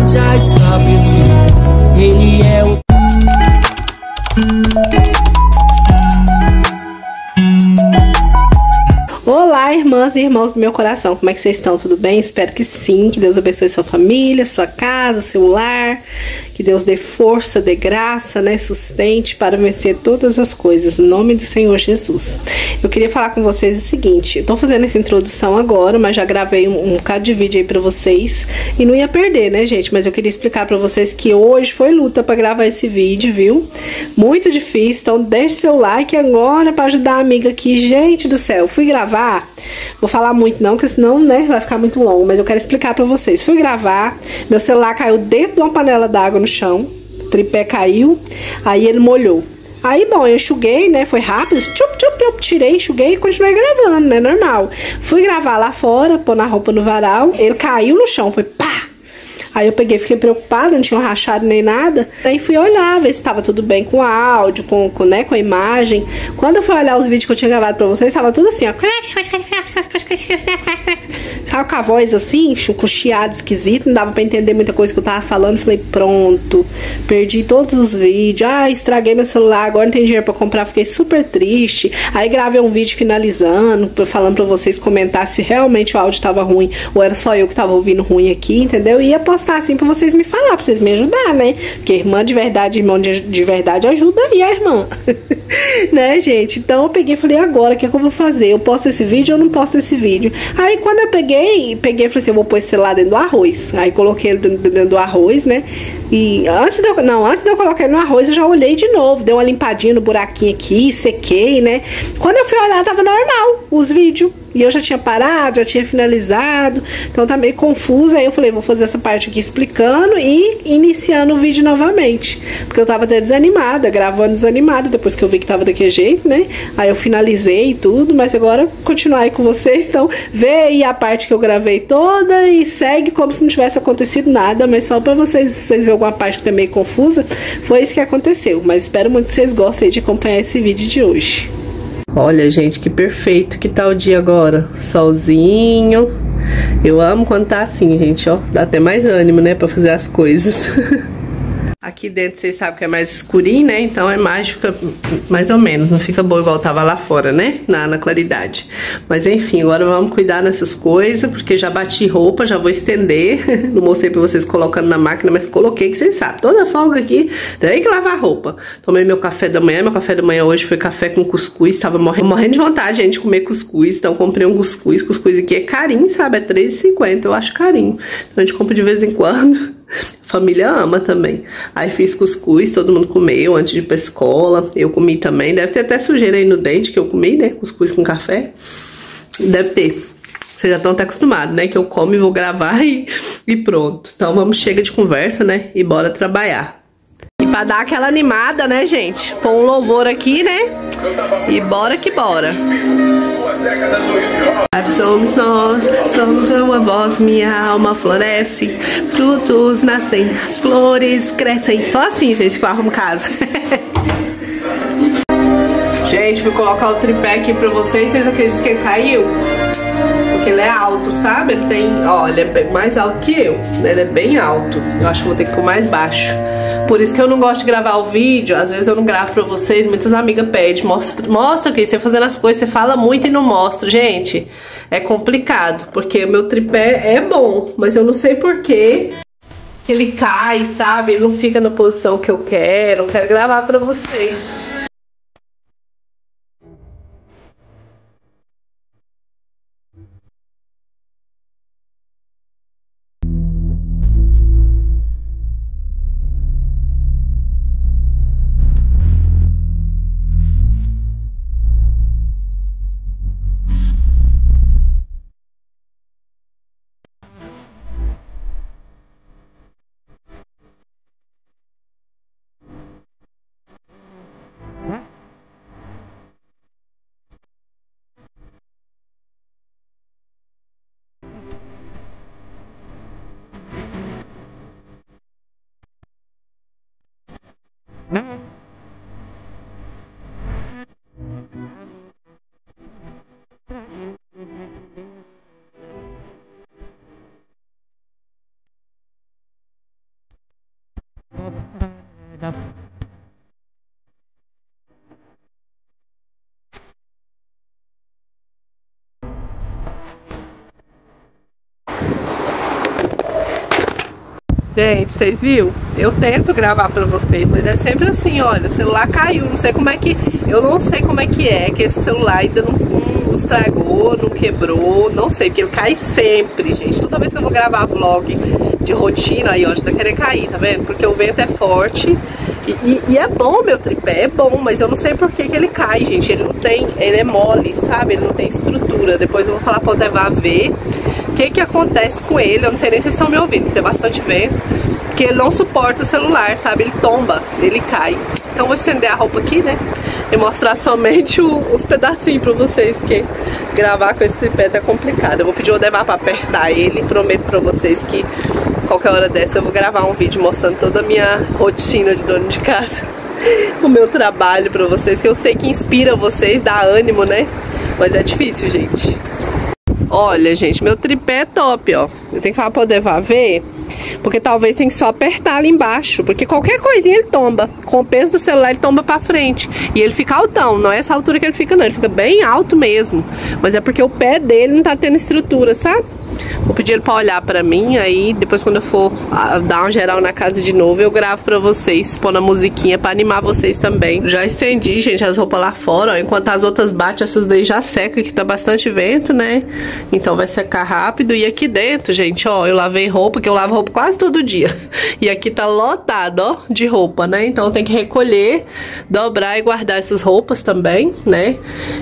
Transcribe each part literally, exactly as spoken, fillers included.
já está perdido. Ele é o Olá, irmãs e irmãos do meu coração, como é que vocês estão? Tudo bem? Espero que sim, que Deus abençoe sua família, sua casa, seu lar, que Deus dê força, dê graça, né, sustente para vencer todas as coisas, em nome do Senhor Jesus. Eu queria falar com vocês o seguinte, eu tô fazendo essa introdução agora, mas já gravei um, um bocado de vídeo aí pra vocês, e não ia perder, né, gente, mas eu queria explicar pra vocês que hoje foi luta pra gravar esse vídeo, viu? Muito difícil, então deixe seu like agora pra ajudar a amiga aqui. Gente do céu, fui gravar, vou falar muito não, porque senão, né, vai ficar muito longo, mas eu quero explicar pra vocês. Fui gravar, meu celular caiu dentro de uma panela d'água no chão, o tripé caiu, aí ele molhou. Aí, bom, eu enxuguei, né, foi rápido, tchup, tchup, tchup, tirei, enxuguei e continuei gravando, né, normal. Fui gravar lá fora, pôr na roupa no varal, ele caiu no chão, foi pá! Aí eu peguei, fiquei preocupada, não tinha rachado nem nada. Aí fui olhar, ver se estava tudo bem com o áudio, com, com, né, com a imagem. Quando eu fui olhar os vídeos que eu tinha gravado pra vocês, tava tudo assim, ó. Tava com a voz assim, com chiado esquisito, não dava pra entender muita coisa que eu tava falando. Falei, pronto, perdi todos os vídeos. Ah, estraguei meu celular, agora não tem dinheiro pra comprar, fiquei super triste. Aí gravei um vídeo finalizando, falando pra vocês comentar se realmente o áudio tava ruim ou era só eu que tava ouvindo ruim aqui, entendeu? E ia postar assim pra vocês me falar, pra vocês me ajudar, né? Porque irmã de verdade, irmão de, de verdade ajuda aí a irmã. Né, gente? Então eu peguei e falei, agora, o que é que eu vou fazer? Eu posto esse vídeo ou não posto esse vídeo? Aí quando eu peguei, peguei e falei assim, eu vou pôr esse celular dentro do arroz. Aí coloquei ele dentro do arroz, né? E antes de eu, não, antes de eu colocar ele no arroz, eu já olhei de novo, dei uma limpadinha no buraquinho aqui, sequei, né? Quando eu fui olhar, tava normal os vídeos. E eu já tinha parado, já tinha finalizado, então tá meio confusa. Aí eu falei, vou fazer essa parte aqui explicando e iniciando o vídeo novamente, porque eu tava até desanimada, gravando desanimada, depois que eu vi que tava daquele jeito, né? Aí eu finalizei tudo, mas agora continuar aí com vocês. Então vê aí a parte que eu gravei toda e segue como se não tivesse acontecido nada, mas só pra vocês, vocês verem alguma parte que é meio confusa, foi isso que aconteceu. Mas espero muito que vocês gostem de acompanhar esse vídeo de hoje. Olha, gente, que perfeito que tá o dia agora. Solzinho. Eu amo quando tá assim, gente, ó. Dá até mais ânimo, né, pra fazer as coisas. Aqui dentro vocês sabem que é mais escurinho, né? Então a imagem fica mais ou menos, não fica boa igual tava lá fora, né? Na, na claridade. Mas enfim, agora vamos cuidar nessas coisas, porque já bati roupa, já vou estender. Não mostrei pra vocês colocando na máquina, mas coloquei, que vocês sabem. Toda folga aqui, tem que lavar roupa. Tomei meu café da manhã, meu café da manhã hoje foi café com cuscuz. Tava morrendo, morrendo de vontade, gente, de comer cuscuz. Então comprei um cuscuz, cuscuz aqui é carinho, sabe? É três reais e cinquenta centavos, eu acho carinho. Então a gente compra de vez em quando. Família ama também. Aí fiz cuscuz, todo mundo comeu antes de ir pra escola. Eu comi também. Deve ter até sujeira aí no dente que eu comi, né? Cuscuz com café. Deve ter. Vocês já estão até acostumados, né? Que eu como e vou gravar e, e pronto. Então vamos, chega de conversa, né? E bora trabalhar. E pra dar aquela animada, né, gente? Pôr um louvor aqui, né? E bora que bora. Somos nós, somos a voz, minha alma floresce, frutos nascem, as flores crescem. Só assim, gente, que eu arrumo casa. Gente, vou colocar o tripé aqui pra vocês. Vocês acreditam que ele caiu? Porque ele é alto, sabe? Ele tem, ó, ele é mais alto que eu. Ele é bem alto. Eu acho que vou ter que pôr mais baixo. Por isso que eu não gosto de gravar o vídeo. Às vezes eu não gravo pra vocês. Muitas amigas pedem, mostra, mostra aqui, você fazendo as coisas, você fala muito e não mostra. Gente, é complicado, porque o meu tripé é bom, mas eu não sei porquê que ele cai, sabe? Ele não fica na posição que eu quero. Eu quero gravar pra vocês. Tá. Gente, vocês viram? Eu tento gravar pra vocês, mas é sempre assim, olha, o celular caiu, não sei como é que... Eu não sei como é que é, que esse celular ainda não, não estragou, não quebrou, não sei, porque ele cai sempre, gente. Toda vez que eu vou gravar vlog de rotina, aí ó, já tá querendo cair, tá vendo? Porque o vento é forte e, e, e é bom meu tripé, é bom, mas eu não sei por que que ele cai, gente. Ele não tem, ele é mole, sabe? Ele não tem estrutura. Depois eu vou falar pra o Devar ver o que que acontece com ele. Eu não sei nem se vocês estão me ouvindo, que tem bastante vento. Porque ele não suporta o celular, sabe? Ele tomba, ele cai. Então vou estender a roupa aqui, né? E mostrar somente o, os pedacinhos pra vocês, porque gravar com esse tripé tá complicado. Eu vou pedir o Devar pra apertar ele. Prometo pra vocês que qualquer hora dessa eu vou gravar um vídeo mostrando toda a minha rotina de dona de casa. O meu trabalho pra vocês, que eu sei que inspira vocês, dá ânimo, né? Mas é difícil, gente. Olha, gente, meu tripé é top, ó. Eu tenho que falar pra o Devar ver, porque talvez tem que só apertar ali embaixo, porque qualquer coisinha ele tomba. Com o peso do celular ele tomba pra frente. E ele fica altão, não é essa altura que ele fica não, ele fica bem alto mesmo. Mas é porque o pé dele não tá tendo estrutura, sabe? Vou pedir ele pra olhar pra mim, aí depois quando eu for dar uma geral na casa de novo, eu gravo pra vocês, pondo a musiquinha pra animar vocês também. Já estendi, gente, as roupas lá fora, ó, enquanto as outras batem, essas daí já secam, que tá bastante vento, né? Então vai secar rápido. E aqui dentro, gente, ó, eu lavei roupa, que eu lavo roupa quase todo dia. E aqui tá lotado, ó, de roupa, né? Então eu tenho que recolher, dobrar e guardar essas roupas também, né?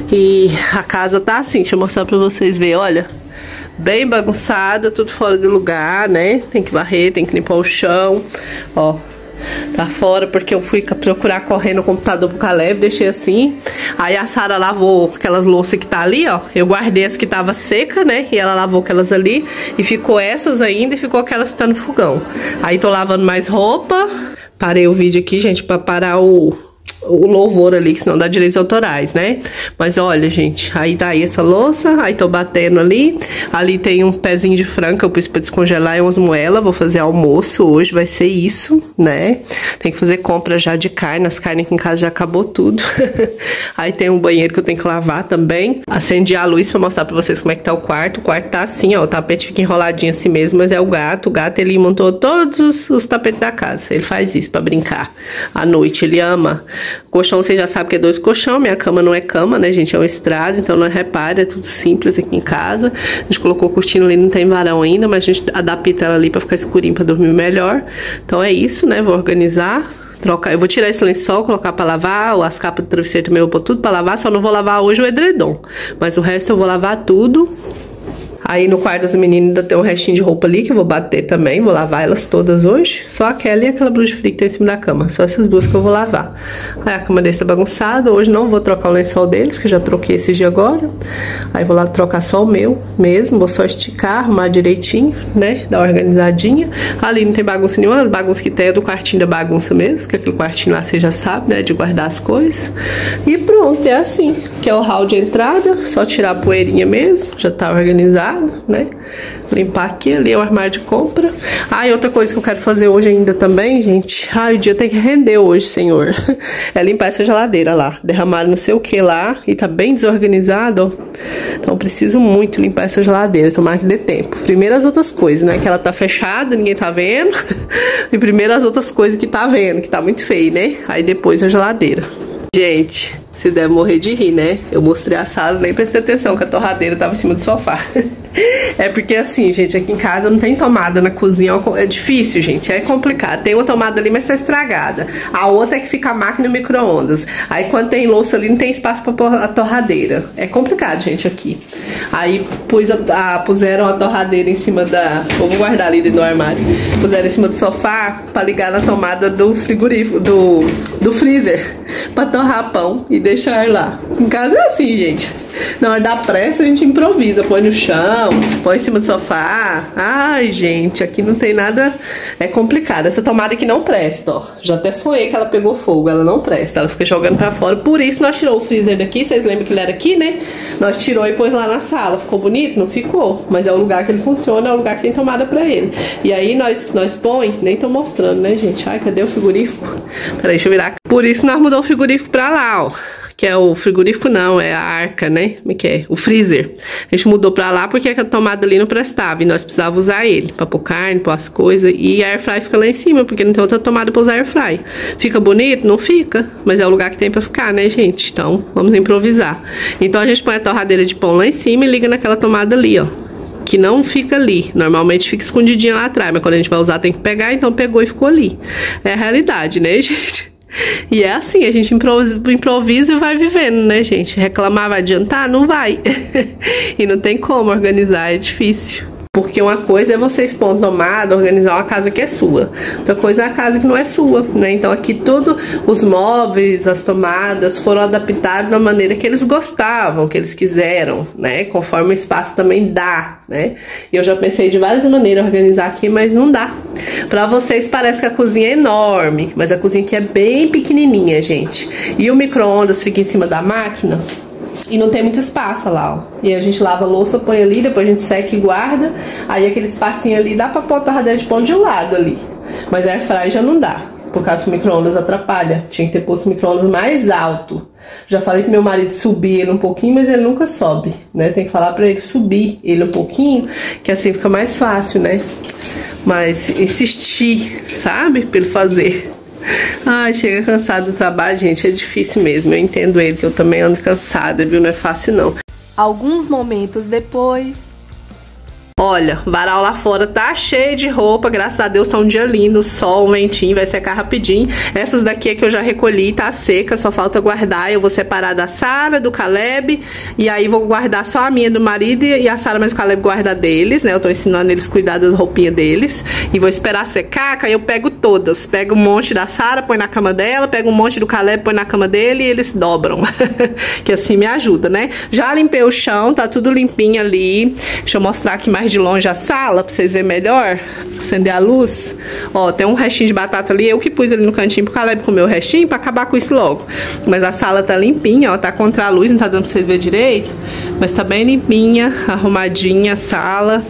E a casa tá assim, deixa eu mostrar pra vocês verem, olha. Bem bagunçada, tudo fora de lugar, né? Tem que varrer, tem que limpar o chão. Ó, tá fora porque eu fui procurar correndo o computador pro Caleb, deixei assim. Aí a Sara lavou aquelas louças que tá ali, ó. Eu guardei as que tava seca, né? E ela lavou aquelas ali. E ficou essas ainda e ficou aquelas que tá no fogão. Aí tô lavando mais roupa. Parei o vídeo aqui, gente, pra parar o... o louvor ali, que senão dá direitos autorais, né? Mas olha, gente, aí tá aí essa louça, aí tô batendo ali. Ali tem um pezinho de frango que eu pus pra descongelar e umas moelas. Vou fazer almoço hoje, vai ser isso, né? Tem que fazer compra já de carne, as carnes aqui em casa já acabou tudo. Aí tem um banheiro que eu tenho que lavar também. Acendi a luz pra mostrar pra vocês como é que tá o quarto. O quarto tá assim, ó, o tapete fica enroladinho assim mesmo, mas é o gato. O gato, ele montou todos os, os tapetes da casa. Ele faz isso pra brincar à noite, ele ama. Colchão, vocês já sabem que é dois colchão. Minha cama não é cama, né, gente? É um estrado, então não repare, é tudo simples aqui em casa. A gente colocou cortina ali, não tem varão ainda, mas a gente adapta ela ali pra ficar escurinho, pra dormir melhor. Então é isso, né? Vou organizar, trocar. Eu vou tirar esse lençol, colocar pra lavar. As capas do travesseiro também eu vou pôr tudo pra lavar. Só não vou lavar hoje o edredom, mas o resto eu vou lavar tudo. Aí no quarto das meninas ainda tem um restinho de roupa ali que eu vou bater também. Vou lavar elas todas hoje. Só aquela e aquela blusa de frio que tá em cima da cama. Só essas duas que eu vou lavar. Aí a cama deles tá bagunçada. Hoje não vou trocar o lençol deles, que eu já troquei esse dia agora. Aí vou lá trocar só o meu mesmo. Vou só esticar, arrumar direitinho, né? Dar uma organizadinha. Ali não tem bagunça nenhuma. A bagunça que tem é do quartinho da bagunça mesmo. Que aquele quartinho lá você já sabe, né? De guardar as coisas. E pronto, é assim. Que é o hall de entrada. Só tirar a poeirinha mesmo. Já tá organizado, né? Limpar aqui, ali é o armário de compra. Ah, e outra coisa que eu quero fazer hoje ainda também, gente. Ai, o dia tem que render hoje, senhor. É limpar essa geladeira lá. Derramaram não sei o que lá e tá bem desorganizado, ó. Então eu preciso muito limpar essa geladeira. Tomara que dê tempo. Primeiro as outras coisas, né? Que ela tá fechada, ninguém tá vendo. E primeiro as outras coisas que tá vendo, que tá muito feio, né? Aí depois a geladeira. Gente, você deve morrer de rir, né? Eu mostrei a sala, nem prestei atenção que a torradeira tava em cima do sofá. É porque assim, gente, aqui em casa não tem tomada na cozinha. É difícil, gente, é complicado. Tem uma tomada ali, mas tá estragada. A outra é que fica a máquina no micro-ondas. Aí quando tem louça ali, não tem espaço pra pôr a torradeira. É complicado, gente, aqui. Aí pus a, a, puseram a torradeira em cima da... Eu vou guardar ali dentro do armário. Puseram em cima do sofá pra ligar na tomada do frigorífico, do, do freezer, pra torrar pão e deixar lá. Em casa é assim, gente. Na hora da pressa a gente improvisa, põe no chão, põe em cima do sofá. Ai, gente, aqui não tem nada, é complicado. Essa tomada aqui não presta, ó. Já até sonhei que ela pegou fogo, ela não presta, ela fica jogando pra fora. Por isso nós tirou o freezer daqui, vocês lembram que ele era aqui, né? Nós tirou e pôs lá na sala. Ficou bonito? Não ficou, mas é o lugar que ele funciona, é o lugar que tem tomada pra ele. E aí nós, nós põe, nem tô mostrando, né, gente? Ai, cadê o frigorífico? Peraí, deixa eu virar. Por isso nós mudamos o frigorífico pra lá, ó. Que é o frigorífico não, é a arca, né? Como é que é? O freezer. A gente mudou pra lá porque a tomada ali não prestava e nós precisávamos usar ele pra pôr carne, pôr as coisas. E a airfry fica lá em cima, porque não tem outra tomada pra usar airfry. Fica bonito? Não fica. Mas é o lugar que tem pra ficar, né, gente? Então, vamos improvisar. Então a gente põe a torradeira de pão lá em cima e liga naquela tomada ali, ó. Que não fica ali, normalmente fica escondidinha lá atrás, mas quando a gente vai usar tem que pegar, então pegou e ficou ali. É a realidade, né, gente? E é assim, a gente improvisa e vai vivendo, né, gente? Reclamar vai adiantar? Não vai. E não tem como organizar, é difícil. Porque uma coisa é você expor tomada, organizar uma casa que é sua. Outra coisa é a casa que não é sua, né? Então aqui todos os móveis, as tomadas foram adaptados da maneira que eles gostavam, que eles quiseram, né? Conforme o espaço também dá, né? E eu já pensei de várias maneiras organizar aqui, mas não dá. Pra vocês parece que a cozinha é enorme, mas a cozinha aqui é bem pequenininha, gente. E o micro-ondas fica em cima da máquina. E não tem muito espaço lá, ó. E a gente lava a louça, põe ali, depois a gente seca e guarda. Aí aquele espacinho ali dá pra pôr a torradeira de pão de lado ali. Mas a airfry já não dá, por causa que o micro-ondas atrapalha. Tinha que ter posto o micro-ondas mais alto. Já falei que meu marido subir ele um pouquinho, mas ele nunca sobe, né? Tem que falar pra ele subir ele um pouquinho, que assim fica mais fácil, né? Mas insistir, sabe? Pra ele fazer. Ai, chega cansado do trabalho, gente, é difícil mesmo. Eu entendo ele, que eu também ando cansada, viu? Não é fácil, não. Alguns momentos depois... Olha, o varal lá fora tá cheio de roupa, graças a Deus tá um dia lindo, sol, ventinho, vai secar rapidinho. Essas daqui é que eu já recolhi, tá seca, só falta guardar. Eu vou separar da Sara, do Caleb, e aí vou guardar só a minha do marido e a Sara, mas o Caleb guarda deles, né? Eu tô ensinando eles a cuidar das roupinhas deles. E vou esperar secar, que aí eu pego todas. Pego um monte da Sara, põe na cama dela, pego um monte do Caleb, põe na cama dele e eles dobram. Que assim me ajuda, né? Já limpei o chão, tá tudo limpinho ali. Deixa eu mostrar aqui mais de longe a sala, pra vocês verem melhor. Acender a luz. Ó, tem um restinho de batata ali, eu que pus ali no cantinho pro Caleb comer o restinho, pra acabar com isso logo. Mas a sala tá limpinha, ó, tá contra a luz, não tá dando pra vocês verem direito, mas tá bem limpinha, arrumadinha a sala.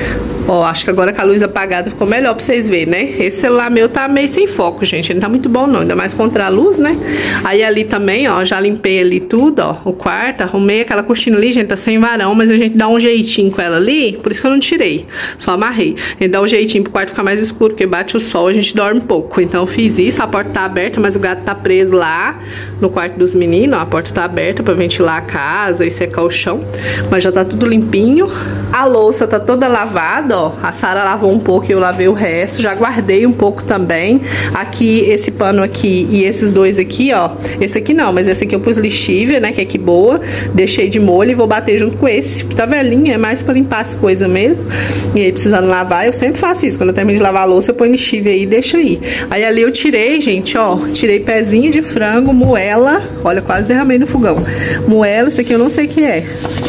Ó, acho que agora com a luz apagada ficou melhor pra vocês verem, né? Esse celular meu tá meio sem foco, gente. Ele não tá muito bom, não. Ainda mais contra a luz, né? Aí ali também, ó, já limpei ali tudo, ó. O quarto, arrumei aquela cortina ali, gente, tá sem varão, mas a gente dá um jeitinho com ela ali. Por isso que eu não tirei. Só amarrei. A gente dá um jeitinho pro quarto ficar mais escuro, porque bate o sol, a gente dorme pouco. Então eu fiz isso, a porta tá aberta, mas o gato tá preso lá no quarto dos meninos, ó. A porta tá aberta pra ventilar a casa e secar o chão. Mas já tá tudo limpinho. A louça tá toda lavada, ó. A Sara lavou um pouco e eu lavei o resto. Já guardei um pouco também. Aqui, esse pano aqui e esses dois aqui, ó. Esse aqui não, mas esse aqui eu pus lixívia, né? Que é que boa. Deixei de molho e vou bater junto com esse, que tá velhinho, é mais pra limpar as coisas mesmo. E aí, precisando lavar, eu sempre faço isso. Quando eu termino de lavar a louça, eu ponho lixívia aí e deixo aí. Aí ali eu tirei, gente, ó. Tirei pezinho de frango, moela. Olha, quase derramei no fogão. Moela, isso aqui eu não sei o que é.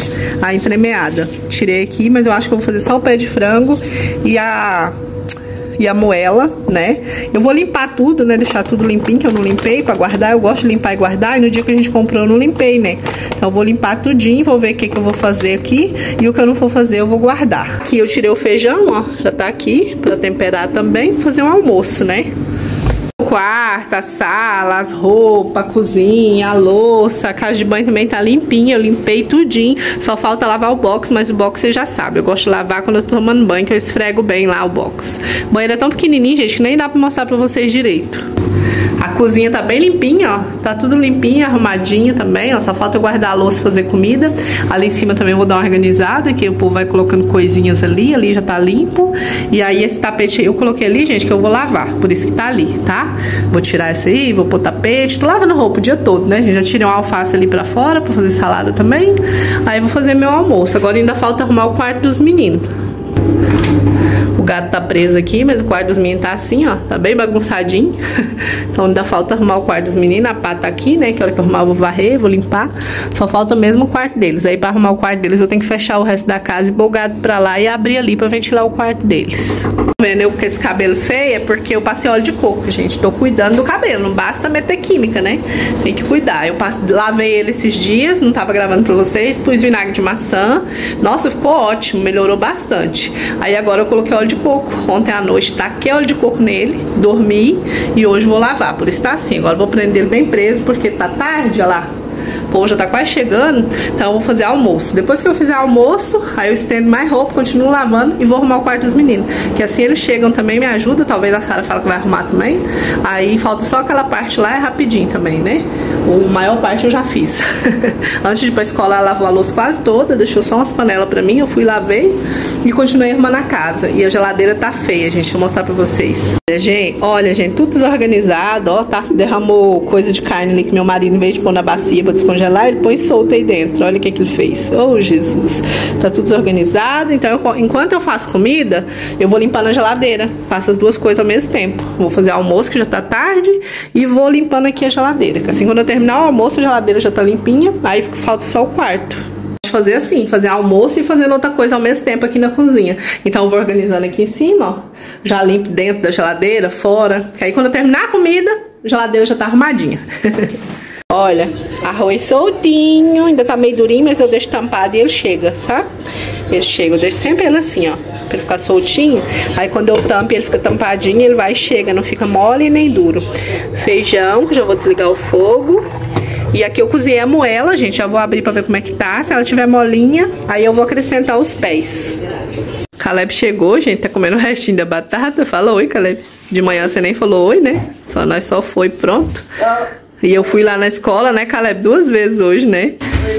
A entremeada. Tirei aqui, mas eu acho que eu vou fazer só o pé de frango e a e a moela, né? Eu vou limpar tudo, né? Deixar tudo limpinho, que eu não limpei pra guardar. Eu gosto de limpar e guardar, e no dia que a gente comprou eu não limpei, né? Então eu vou limpar tudinho, vou ver o que que eu vou fazer aqui, e o que eu não for fazer eu vou guardar. Aqui eu tirei o feijão, ó, já tá aqui pra temperar também, fazer um almoço, né? O quarto, a sala, as roupas, a cozinha, a louça, a casa de banho também tá limpinha, eu limpei tudinho, só falta lavar o box, mas o box você já sabe, eu gosto de lavar quando eu tô tomando banho, que eu esfrego bem lá o box. O banheiro é tão pequenininho, gente, que nem dá pra mostrar pra vocês direito. A cozinha tá bem limpinha, ó, tá tudo limpinho, arrumadinha também, ó, só falta eu guardar a louça e fazer comida. Ali em cima também eu vou dar uma organizada, que o povo vai colocando coisinhas ali, ali já tá limpo. E aí esse tapete eu coloquei ali, gente, que eu vou lavar, por isso que tá ali, tá? Vou tirar esse aí, vou pôr tapete, tô lavando roupa o dia todo, né, gente? Já tirei uma alface ali pra fora pra fazer salada também. Aí vou fazer meu almoço, agora ainda falta arrumar o quarto dos meninos. O gato tá preso aqui, mas o quarto dos meninos tá assim, ó. Tá bem bagunçadinho. Então ainda falta arrumar o quarto dos meninos. A pá tá aqui, né? Que a hora que eu arrumar eu vou varrer, vou limpar. Só falta mesmo o quarto deles. Aí pra arrumar o quarto deles eu tenho que fechar o resto da casa e pôr o gato pra lá e abrir ali pra ventilar o quarto deles. Tá vendo eu com esse cabelo feio? É porque eu passei óleo de coco, gente. Tô cuidando do cabelo. Não basta meter química, né? Tem que cuidar. Eu passe... lavei ele esses dias, não tava gravando pra vocês. Pus vinagre de maçã. Nossa, ficou ótimo. Melhorou bastante. Aí agora eu coloquei óleo de coco. Ontem à noite taquei óleo de coco nele, dormi e hoje vou lavar. Por isso tá assim. Agora eu vou prender ele bem preso porque tá tarde, olha lá. O povo já tá quase chegando, então eu vou fazer almoço. Depois que eu fizer almoço, aí eu estendo mais roupa, continuo lavando e vou arrumar o quarto dos meninos. Que assim eles chegam também, me ajuda. Talvez a Sara fale que vai arrumar também. Aí falta só aquela parte lá, é rapidinho também, né? O maior parte eu já fiz. Antes de ir pra escola, ela lavou a louça quase toda, deixou só umas panelas pra mim. Eu fui, lavei e continuei arrumando a casa. E a geladeira tá feia, gente. Deixa eu mostrar pra vocês. Gente, olha, gente, tudo desorganizado, ó. Tá, derramou coisa de carne ali que meu marido, em vez de pôr na bacia pra descongelar, ele põe solto aí dentro. Olha o que que ele fez. Oh, Jesus. Tá tudo desorganizado. Então, eu, enquanto eu faço comida, eu vou limpando a geladeira. Faço as duas coisas ao mesmo tempo. Vou fazer almoço, que já tá tarde, e vou limpando aqui a geladeira. Que assim, quando eu terminar o almoço, a geladeira já tá limpinha. Aí falta só o quarto. Fazer assim, fazer almoço e fazendo outra coisa ao mesmo tempo aqui na cozinha. Então eu vou organizando aqui em cima, ó. Já limpo dentro da geladeira, fora. Que aí quando eu terminar a comida, a geladeira já tá arrumadinha. Olha, arroz soltinho, ainda tá meio durinho, mas eu deixo tampado e ele chega, sabe? Ele chega, eu deixo sempre ele assim, ó, pra ele ficar soltinho. Aí quando eu tampo ele fica tampadinho, ele vai e chega, não fica mole nem duro. Feijão, que já vou desligar o fogo. E aqui eu cozinhei a moela, gente, já vou abrir pra ver como é que tá. Se ela tiver molinha, aí eu vou acrescentar os pés. Caleb chegou, gente, tá comendo o restinho da batata. Fala oi, Caleb. De manhã você nem falou oi, né? Só nós só foi, pronto. E eu fui lá na escola, né, Caleb, duas vezes hoje, né?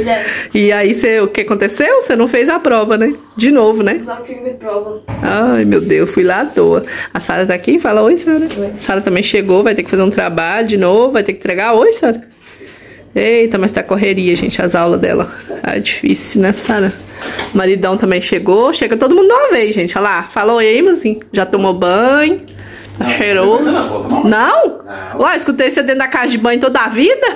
E aí, cê, o que aconteceu? Você não fez a prova, né? De novo, né? Não fiz minha prova. Ai, meu Deus, fui lá à toa. A Sara tá aqui? Fala oi, Sara. Sara também chegou, vai ter que fazer um trabalho de novo, vai ter que entregar. Oi, Sara. Eita, mas tá correria, gente, as aulas dela. É difícil, né, Sara? O maridão também chegou. Chega todo mundo de uma vez, gente. Olha lá. Fala oi aí, mozinho. Já tomou banho. Tá cheiroso. Não? Não? não? Ué, escutei você dentro da casa de banho toda a vida?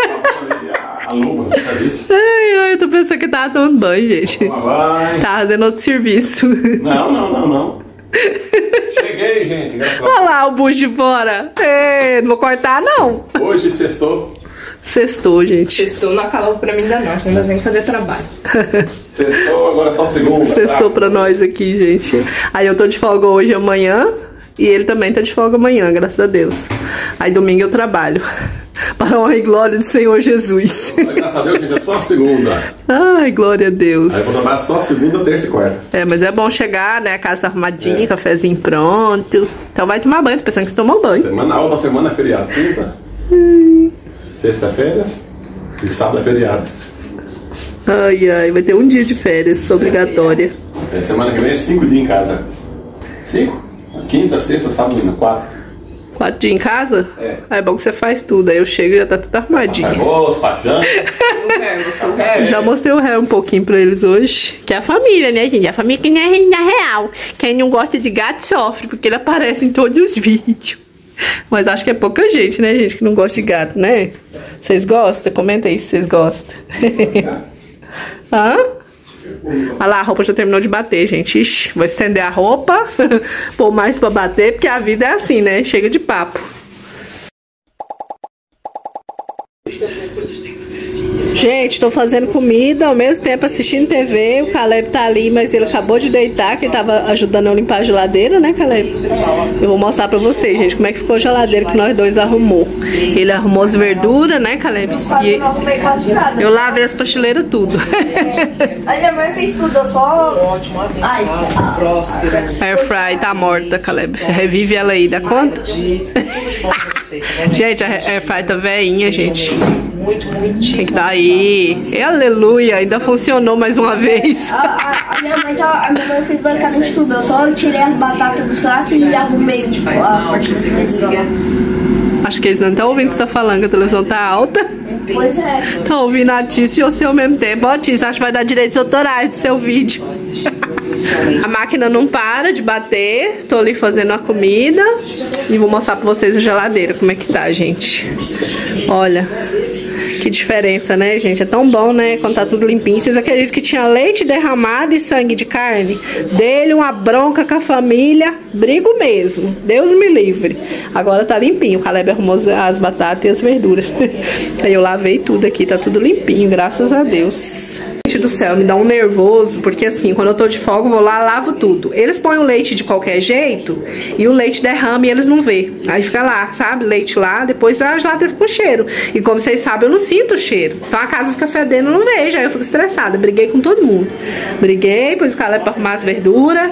A luva, sabe disso? Ai, ai, eu tô pensando que tava tomando banho, gente. Tava fazendo outro serviço. Não, não, não, não. Cheguei, gente. Olha lá o bucho de fora. Ei, não vou cortar, não. Hoje sextou. Sextou, gente. Sextou não acabou pra mim ainda não, ainda tem que fazer trabalho. Sextou, agora só segunda. Sextou pra nós aqui, gente. Aí eu tô de folga hoje e amanhã. E ele também tá de folga amanhã, graças a Deus. Aí domingo eu trabalho. Para a honra e glória do Senhor Jesus. Graças a Deus que já é só segunda. Ai, glória a Deus. Aí eu vou trabalhar só segunda, terça e quarta. É, mas é bom chegar, né? A casa tá arrumadinha, é. Cafezinho pronto. Então vai tomar banho, tô pensando que você tomou banho. Semana, a outra semana é feriado. Quinta, sexta-feira e sábado é feriado. Ai, ai, vai ter um dia de férias obrigatória. É, semana que vem é cinco dias em casa. Cinco? Quinta, sexta, sábado e quatro. Quatro dias em casa? É. Ah, é bom que você faz tudo. Aí eu chego e já tá tudo arrumadinho. Arroz, feijão. Já mostrei o réu um pouquinho pra eles hoje. Que é a família, né, gente? A família que não é reina real. Quem não gosta de gato sofre, porque ele aparece em todos os vídeos. Mas acho que é pouca gente, né, gente, que não gosta de gato, né? Vocês gostam? Comenta aí se vocês gostam. Hã? Olha lá, a roupa já terminou de bater, gente. Ixi, vou estender a roupa, pôr mais pra bater, porque a vida é assim, né? Chega de papo. Gente, tô fazendo comida, ao mesmo tempo assistindo T V. O Caleb tá ali, mas ele acabou de deitar, que ele tava ajudando eu limpar a geladeira, né, Caleb? Eu vou mostrar pra vocês, gente, como é que ficou a geladeira que nós dois arrumou. Ele arrumou as verduras, né, Caleb? E eu lavei as prateleiras tudo. A minha mãe fez tudo, eu só... Ótimo, abençoado, próspero. A Airfry tá morta, Caleb. Revive ela aí, dá conta? Gente, a Airfry tá velhinha, gente. Muito, muito. Tem que dar aí. Aleluia, ainda funcionou mais uma vez. A, a, a, minha mãe tá, a minha mãe fez basicamente tudo. Eu só tirei as batatas do saco e arrumei a parte do gordura. Acho que eles não estão ouvindo o que você tá falando, que a televisão tá alta. Pois é. Estão ouvindo a Tícia e você ao mesmo tempo. Ó, Tícia, acho que vai dar direitos autorais do seu vídeo. A máquina não para de bater. Tô ali fazendo a comida. E vou mostrar pra vocês a geladeira como é que tá, gente. Olha. Que diferença, né, gente? É tão bom, né? Quando tá tudo limpinho. Vocês acreditam que tinha leite derramado e sangue de carne? Dele uma bronca com a família. Brigo mesmo. Deus me livre. Agora tá limpinho. O Caleb arrumou as batatas e as verduras. Aí eu lavei tudo aqui. Tá tudo limpinho, graças a Deus. Gente do céu, me dá um nervoso. Porque assim, quando eu tô de folga, eu vou lá, lavo tudo. Eles põem o leite de qualquer jeito. E o leite derrama e eles não vê. Aí fica lá, sabe? Leite lá. Depois a geladeira fica com cheiro. E como vocês sabem, eu não sinto o cheiro. Então a casa fica fedendo, eu não vejo. Aí eu fico estressada. Briguei com todo mundo. Briguei, pus o Caleb pra arrumar as verduras.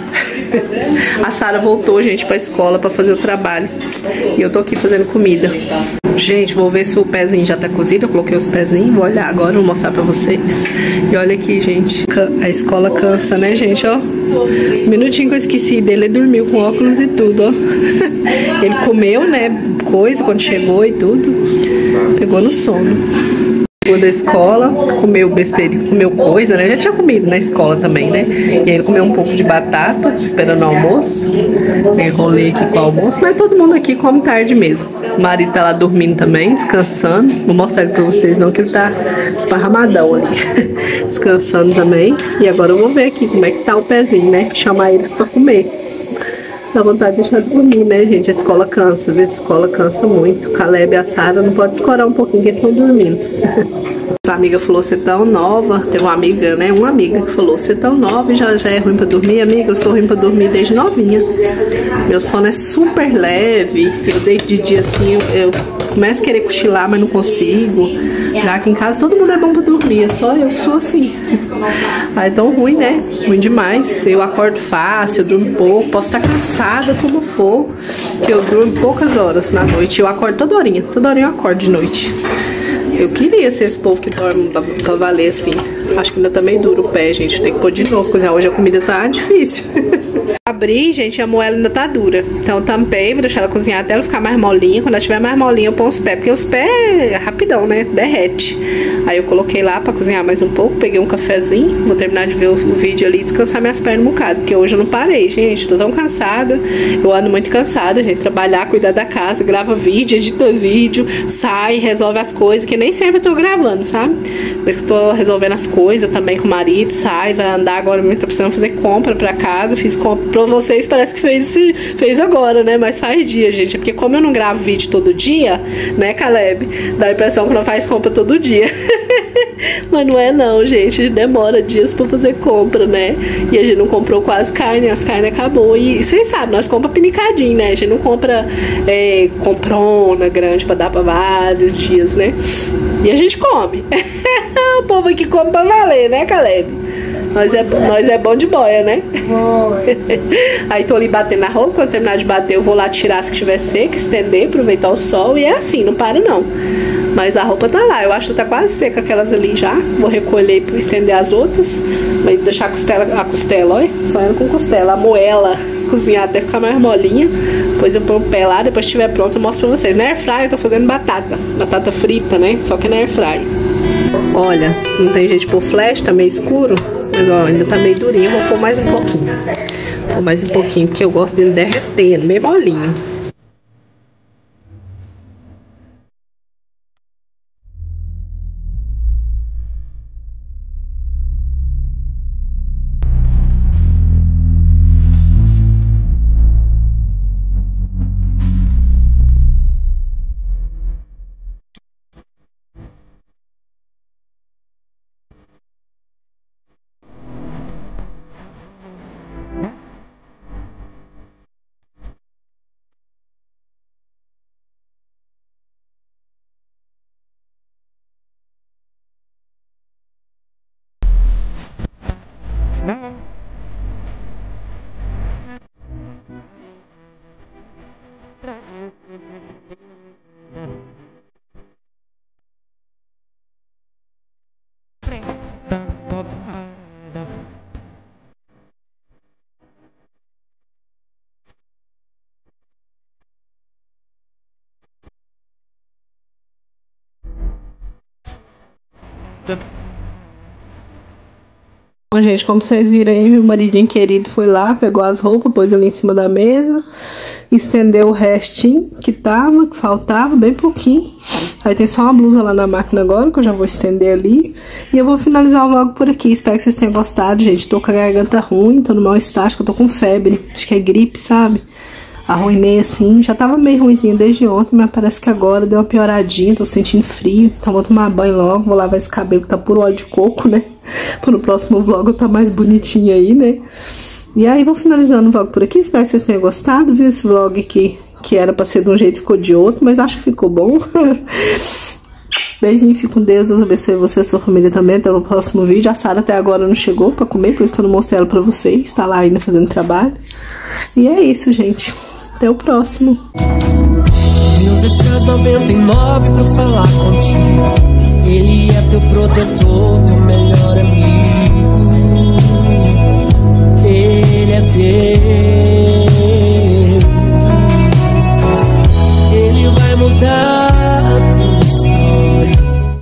A Sara voltou, gente, pra escola pra fazer o trabalho. E eu tô aqui fazendo comida. Gente, vou ver se o pezinho já tá cozido. Eu coloquei os pezinhos, vou olhar agora, vou mostrar pra vocês. E olha aqui, gente, a escola cansa, né, gente, ó. Um minutinho que eu esqueci dele, ele dormiu com óculos e tudo, ó. Ele comeu, né, coisa quando chegou e tudo. Pegou no sono. Da escola, comeu besteira, comeu coisa, né? Já tinha comido na escola também, né? E aí ele comeu um pouco de batata, esperando o almoço. Enrolei aqui com o almoço, mas todo mundo aqui come tarde mesmo. O marido tá lá dormindo também, descansando. Vou mostrar ele pra vocês não, que ele tá esparramadão ali. Descansando também. E agora eu vou ver aqui como é que tá o pezinho, né? Chamar eles pra comer. Dá vontade de deixar de dormir, né, gente? A escola cansa, a escola cansa muito. O Caleb e a Sara não podem escorar um pouquinho, que eles estão dormindo. A amiga falou, você é tão nova. Teve uma amiga, né? Uma amiga que falou, você é tão nova e já, já é ruim pra dormir. Amiga, eu sou ruim pra dormir desde novinha. Meu sono é super leve. Eu deito de dia assim, eu, eu começo a querer cochilar, mas não consigo. Já aqui em casa todo mundo é bom pra dormir, é só eu que sou assim. Aí é tão ruim, né? Ruim demais. Eu acordo fácil, eu durmo pouco, posso estar cansada como for, que eu durmo poucas horas na noite. Eu acordo toda horinha, toda horinha eu acordo de noite. Eu queria ser esse povo que dorme pra, pra valer assim. Acho que ainda tá meio duro o pé, gente. Tem que pôr de novo, porque hoje a comida tá difícil. Abri, gente, a moela ainda tá dura. Então eu tampei, vou deixar ela cozinhar até ela ficar mais molinha. Quando ela estiver mais molinha, eu ponho os pés. Porque os pés é rapidão, né? Derrete. Aí eu coloquei lá pra cozinhar mais um pouco. Peguei um cafezinho. Vou terminar de ver o, o vídeo ali e descansar minhas pernas um bocado. Porque hoje eu não parei, gente. Tô tão cansada. Eu ando muito cansada, gente. Trabalhar, cuidar da casa, grava vídeo, edita vídeo, sai, resolve as coisas. Que nem sempre eu tô gravando, sabe? Depois que eu tô resolvendo as coisas também com o marido, sai, vai andar agora mesmo. Tô precisando fazer compra pra casa. Fiz compra pra vocês, parece que fez, fez agora, né? Mas faz dia, gente. É porque como eu não gravo vídeo todo dia, né, Caleb? Dá a impressão que não faz compra todo dia. Mas não é não, gente. Demora dias pra fazer compra, né? E a gente não comprou quase carne, as carnes acabou. E vocês sabem, nós compramos pinicadinho, né? A gente não compra é, comprona grande pra dar pra vários dias, né? E a gente come. O povo aqui come pra valer, né, Caleb? Nós é, nós é bom de boia, né? Aí tô ali batendo na roupa. Quando terminar de bater, eu vou lá tirar as que estiver seca, estender, aproveitar o sol. E é assim, não para não. Mas a roupa tá lá. Eu acho que tá quase seca aquelas ali já. Vou recolher para estender as outras. Mas deixar a costela, a costela, olha. Só indo com costela. A moela cozinhar até ficar mais molinha. Depois eu ponho o pé lá. Depois que estiver pronto, eu mostro pra vocês. Na airfryer eu tô fazendo batata. Batata frita, né? Só que na airfryer. Olha, não tem jeito de pôr flash, tá meio escuro. Mas ó, ainda tá meio durinho. Vou pôr mais um pouquinho. Vou pôr mais um pouquinho, porque eu gosto dele derretendo, meio molinho. Bom, gente, como vocês viram aí, meu maridinho querido foi lá, pegou as roupas, pôs ali em cima da mesa, estendeu o restinho que tava, que faltava, bem pouquinho. Aí tem só uma blusa lá na máquina agora, que eu já vou estender ali. E eu vou finalizar o vlog por aqui. Espero que vocês tenham gostado, gente. Tô com a garganta ruim, tô no mal estático, eu tô com febre. Acho que é gripe, sabe? Arruinei assim, já tava meio ruimzinha desde ontem, mas parece que agora deu uma pioradinha, tô sentindo frio. Então vou tomar banho logo, vou lavar esse cabelo que tá puro óleo de coco, né? Para no próximo vlog eu tá mais bonitinha aí, né? E aí vou finalizando o vlog por aqui, espero que vocês tenham gostado, viu? Esse vlog aqui, que era pra ser de um jeito, ficou de outro, mas acho que ficou bom. Beijinho, fique com Deus, Deus abençoe você e a sua família também. Até o próximo vídeo. A Sara até agora não chegou pra comer, por isso que eu não mostrei ela pra vocês. Tá lá ainda fazendo trabalho. E é isso, gente. Até o próximo. Meus esses noventa e nove pra falar contigo. Ele é teu protetor, teu melhor amigo.